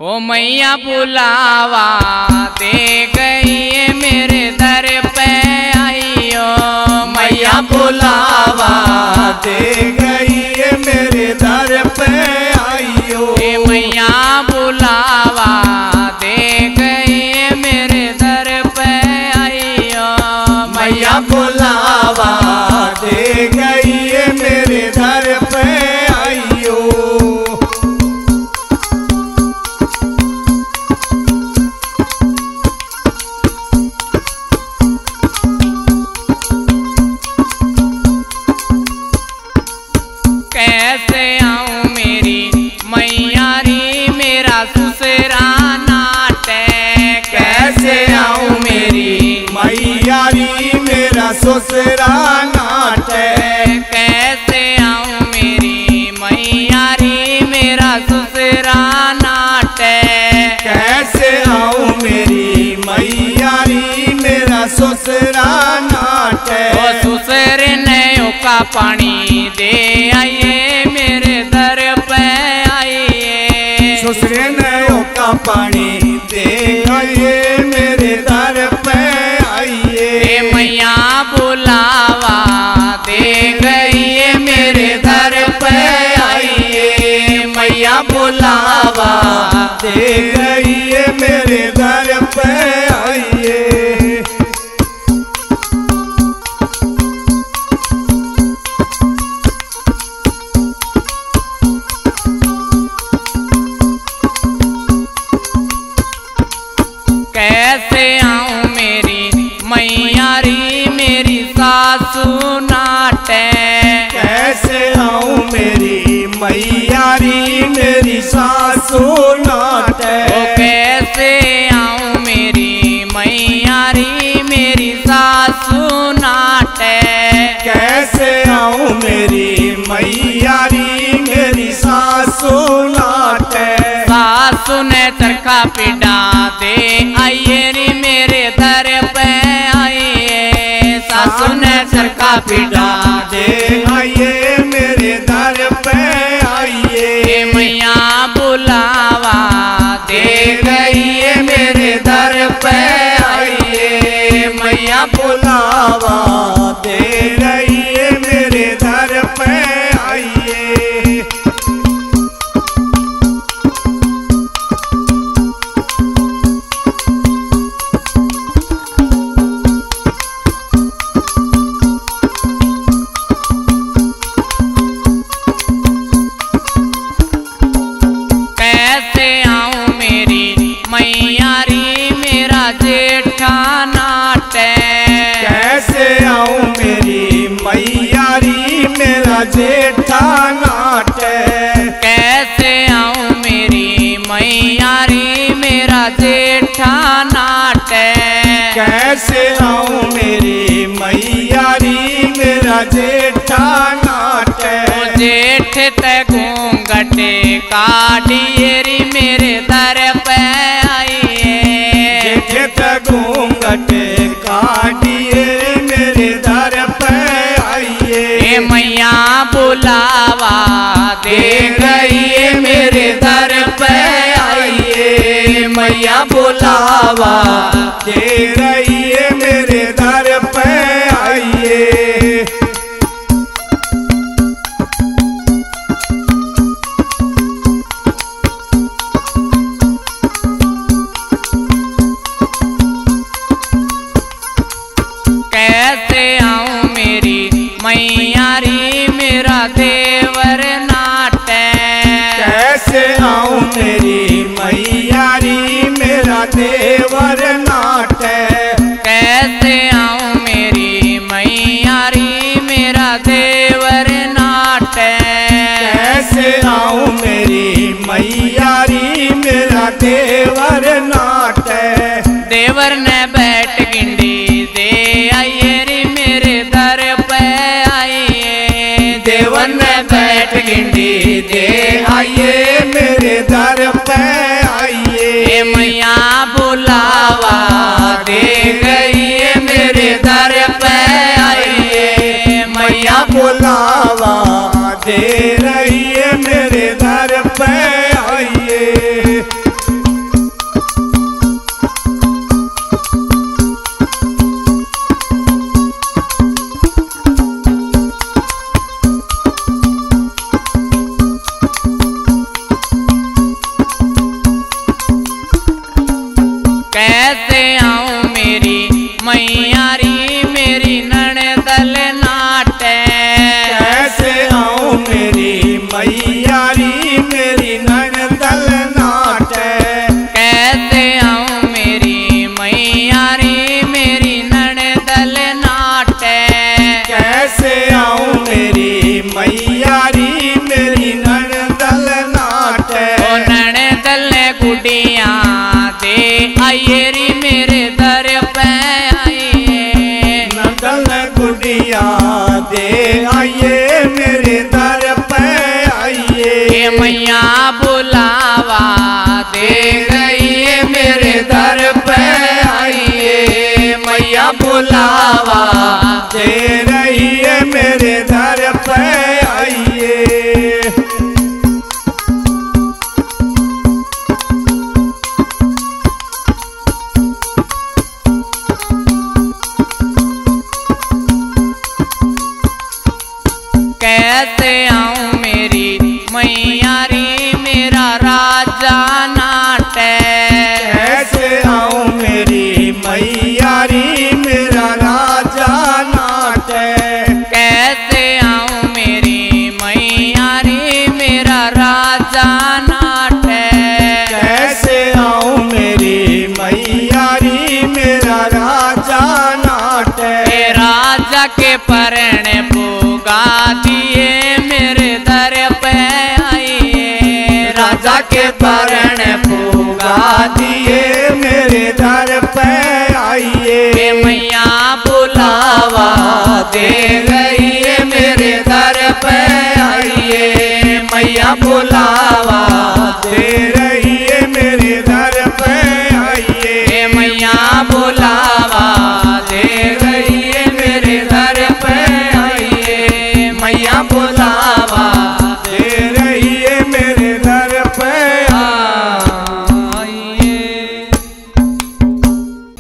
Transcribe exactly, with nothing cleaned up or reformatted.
ओ मैया बुलावा दे गई मेरे दर पे आइयो। मैया बुलावा दे गई मेरे दर पे आइयो। मैया बुलावा दे गई मेरे दर पे आइयो। मैया बुलावा दे गई मेरे दर पे आइयो। कैसे आऊं मेरी मैया री मेरा ससुरा नाटे। कैसे आऊं मेरी मैया री मेरा ससुरा नाटे। कैसे आऊं मेरी मैया री मेरा ससुरा नाटे। कैसे आऊं मेरी मैया री मेरा ससुरा नाटे। ओ ससुर ने का पानी दे आइए मेरे दर पे आइए। ससुर ने का पानी दे आइए मेरे दर पे आइए। मैया बुलावा दे गई मेरे दर पे आइए। मैया बुलावा दे गई मेरे दर पे आइए। कैसे आऊं मेरी मैया री मेरी सासू नाटे। कैसे आऊं मेरी मैया री मेरी सासू नाटे। ओ कैसे आऊं मेरी मैया री मेरी सासू नाटे। कैसे आऊं मेरी मैया री मेरी सासू नाटे। सासू ने चरखा पिटा दे आइए री मेरे दर पे आइए। सासू ने चरखा पिटा दे आइए मेरे दर पे आइए। मैया बुलावा दे गई मेरे दर पे आइए। मैया बुलावा दे रही मेरे दर पे आइए। कैसे आऊं मेरी मैया री मेरा जेठा नाटे। कैसे आऊं मेरी मैया री मेरा जेठा नाटे। कैसे आऊं मेरी मैया री मेरा जेठा नाटे। कैसे आऊं मेरी मैया री मेरा जेठा नाटे। जेठ ते घूंघटे काढ़िए री मेरे दर पे आइए। जेठ ते घूंघटे काढ़िए मेरे दर पे आइए। मैया बुलावा दे गई मेरे दर पे आइए। मैया बुलावा दे रही मेरे दर पे आइए। कैसे आऊं मेरी मैया री मेरा देवर नाटे। कैसे आऊं मेरी मैया री मेरा देवर नाटे। कैसे आऊं मेरी मैया री मेरा देवर नाटे। कैसे आऊं मेरी मैया री मेरा देवर नाटे। देवर ने बैठ गिंडी दे आइए री मेरे दर पे आइए। देवर ने बैठ गिंडी दे आइए मेरे दर पे आइए। मैया बुलावा दे गई मेरे दर पे आइए। मैया बुलावा दे रही मेरे दर पे आइए। दे गई है मेरे दर पे आइए मैया बुलावा दे रही है मेरे दर पे आइए। कैसे आऊं मेरी मैया रे मेरा राजा नाटे कैसे आऊं मेरी मैया री मेरा राजा नाटे कैसे आऊं मेरी मैया रे मेरा राजा नाटे कैसे आऊं मेरी मैया री मेरा राजा नाटे राजा के परणे पुगा दिए मेरे दर पे आइए राजा के परणे पुगा दिए मेरे दर पे आइए मैया बुलावा दे गई है मेरे दर पे आइए मैया बुला